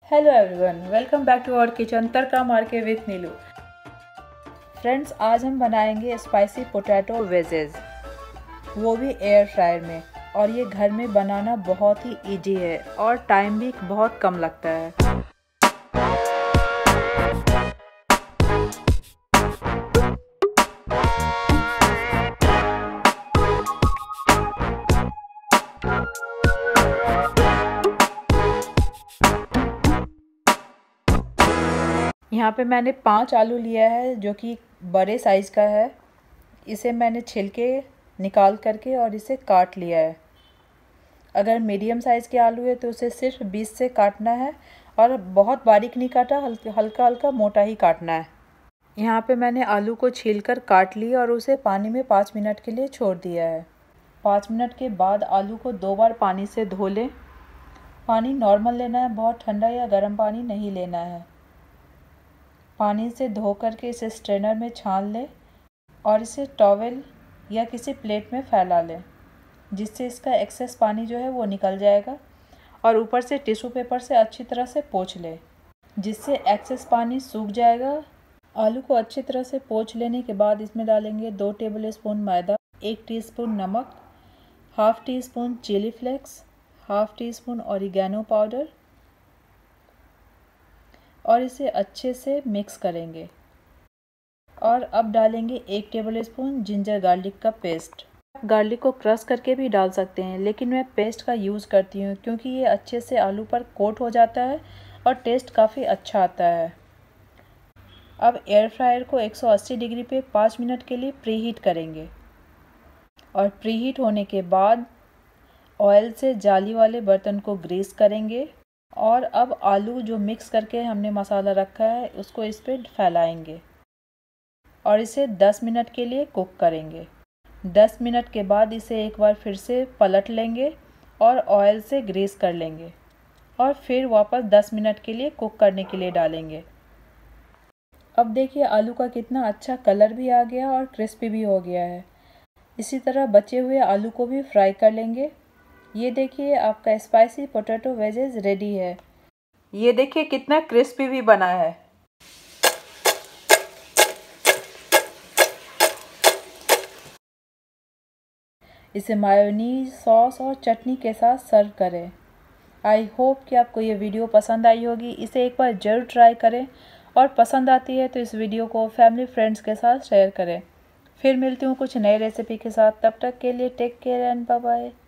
Hello everyone, welcome back to our kitchen तड़का मार के विथ नीलू। फ्रेंड्स, आज हम बनाएंगे स्पाइसी पोटैटो वेजेस, वो भी एयर फ्रायर में। और ये घर में बनाना बहुत ही इजी है और टाइम भी बहुत कम लगता है। यहाँ पे मैंने 5 आलू लिया है जो कि बड़े साइज़ का है। इसे मैंने छिलके निकाल करके और इसे काट लिया है। अगर मीडियम साइज़ के आलू है तो उसे सिर्फ 20 से काटना है और बहुत बारीक नहीं काटा, हल्का हल्का मोटा ही काटना है। यहाँ पे मैंने आलू को छीलकर काट लिया और उसे पानी में 5 मिनट के लिए छोड़ दिया है। 5 मिनट के बाद आलू को 2 बार पानी से धो लें। पानी नॉर्मल लेना है, बहुत ठंडा या गर्म पानी नहीं लेना है। पानी से धो करके इसे स्ट्रेनर में छान लें और इसे टॉवेल या किसी प्लेट में फैला लें, जिससे इसका एक्सेस पानी जो है वो निकल जाएगा। और ऊपर से टिश्यू पेपर से अच्छी तरह से पोंछ लें, जिससे एक्सेस पानी सूख जाएगा। आलू को अच्छी तरह से पोंछ लेने के बाद इसमें डालेंगे 2 टेबल स्पून मैदा, 1 टीस्पून नमक, half teaspoon chilli flakes, half teaspoon oregano powder और इसे अच्छे से मिक्स करेंगे। और अब डालेंगे 1 टेबल स्पून जिंजर गार्लिक का पेस्ट। गार्लिक को क्रश करके भी डाल सकते हैं, लेकिन मैं पेस्ट का यूज़ करती हूँ क्योंकि ये अच्छे से आलू पर कोट हो जाता है और टेस्ट काफ़ी अच्छा आता है। अब एयर फ्रायर को 180 डिग्री पे 5 मिनट के लिए प्रीहीट करेंगे। और प्रीहीट होने के बाद ऑयल से जाली वाले बर्तन को ग्रीस करेंगे और अब आलू जो मिक्स करके हमने मसाला रखा है उसको इस पर फैलाएंगे और इसे 10 मिनट के लिए कुक करेंगे। 10 मिनट के बाद इसे एक बार फिर से पलट लेंगे और ऑयल से ग्रीस कर लेंगे और फिर वापस 10 मिनट के लिए कुक करने के लिए डालेंगे। अब देखिए आलू का कितना अच्छा कलर भी आ गया और क्रिस्पी भी हो गया है। इसी तरह बचे हुए आलू को भी फ्राई कर लेंगे। ये देखिए आपका स्पाइसी पोटैटो वेजेस रेडी है। ये देखिए कितना क्रिस्पी भी बना है। इसे मायोनीज, सॉस और चटनी के साथ सर्व करें। आई होप कि आपको ये वीडियो पसंद आई होगी। इसे एक बार ज़रूर ट्राई करें और पसंद आती है तो इस वीडियो को फैमिली फ्रेंड्स के साथ शेयर करें। फिर मिलती हूँ कुछ नए रेसिपी के साथ। तब तक के लिए take care and bye bye.